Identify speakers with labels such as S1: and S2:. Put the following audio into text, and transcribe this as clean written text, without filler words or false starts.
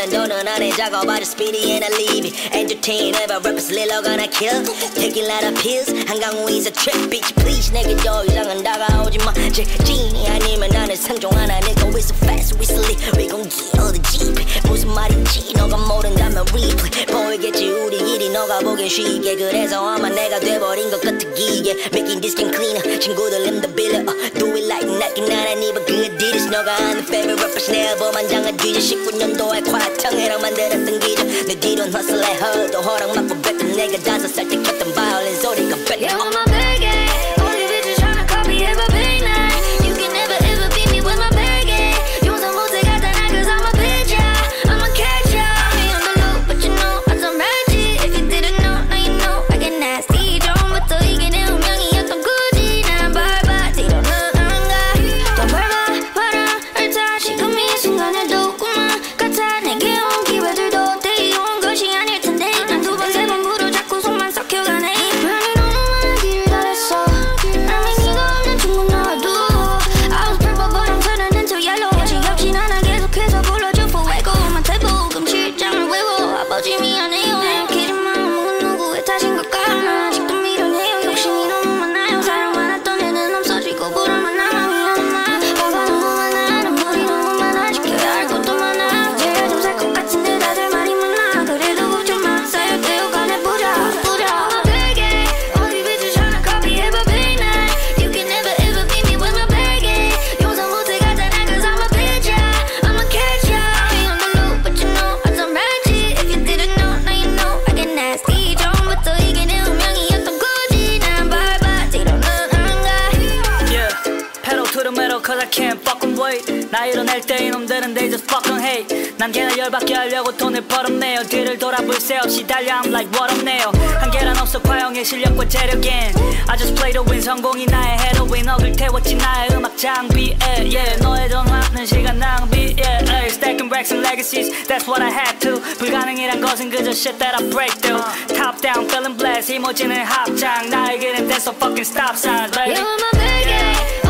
S1: 나는 너는 안에 작업하자 speedy and I leave it entertain ever rappers little gonna kill taking lot of pills 한강우 is a trip bitch please 내게 더 이상은 다가오지 마 제진이 아니면 나는 상종 하나 내가 we so fast recently we gon' kill the jeep 무슨 말인지 너가 모른다면 replay 보이겠지 우리끼리 너가 보기 쉽게 그래서 아마 내가 돼버린 것 같아 기계 making this game cleaner 친구들 힘도 빌려 do it like Nike 나란 입은 그 Adidas 너가 아는 favorite rappers 내 앨범 장을 뒤져 19년도에 과학청해랑 만들었던 기적 내 뒤론 hustle 해 허도 허락받고 뱉던 내가 5살 때 켰던 바이올린 소리가 뱉어
S2: Yeah, with my bag, all these bitches tryna copy every big night. You can never ever beat me with my bag, 용서 못해 가잖아 cause I'm a bitch, yeah. I'm a catch, yeah. I ain't on the loop, but you know I'm some ratchet. If you didn't know, now you know I get nasty. 처음부터 이게 내 운명이었던 거지. 난 발바지로는 안 가. 더 밟아봐라 타 지금 이 순간에도 꿈만 같아. 내게 온 기회들도 데이온 것이 아닐 텐데 난 두 번 세 번 무릎 잡고 속만 썩혀가네. 별이 너무 많은 길을 달았어. 난 의미가 없는 친구 나와 두고 I was purple but I'm turning into yellow. 지겹진 않아 계속해서 불러줘 fuego. 만태복음 7장을 외워. 아버지 미안해요. 기름 마음은 누구의 탓인 걸까. 난 아직도 미련해요. 욕심이 너무 많아요. 사랑 많았던 애는 없어지고 부르면 나만 미안한 말. 화가 너무 많아. 눈물이 너무 많아. 지켜야 할 것도 많아. 제일 좀 살 것 같은데 다들 말이 많아. 그래도 걱정 마. 쌓일 때여간 해보자. 보자. 베개 어디 bitches tryna copy every big night. You can never ever beat me with my bag. 용서 못해 가잖아 cause I'm a bitch, yeah. I'm a catch, yeah. I ain't on the loop, but you know I'm some ratchet. If you didn't know, now you know I get nasty. 처음부터 이게 내 운명이었던 거지. 난 발바지로는 안 가.
S3: Yeah, pedal to the metal cause I can't fucking wait. 나 이뤄낼 때 이놈들은 they just fucking hate. 난 걔나 열받게 하려고 돈을 벌었네요. 뒤를 돌아볼 새 없이 달려 I'm like what up now. 한계란 없어 과형의 실력과 재력엔 I just play to win. 성공이 나의 헤로인. 억을 태웠지 나의 음악 장비에 yeah. 너의 전화는 시간 낭비 yeah. Ay, stacking racks and legacies that's what I had to. 불가능이란 것은 그저 shit that I break through. Top down feeling blessed 이모지는 합장 나에게는 that's a fucking stop sign baby.
S2: Yeah, with my bag,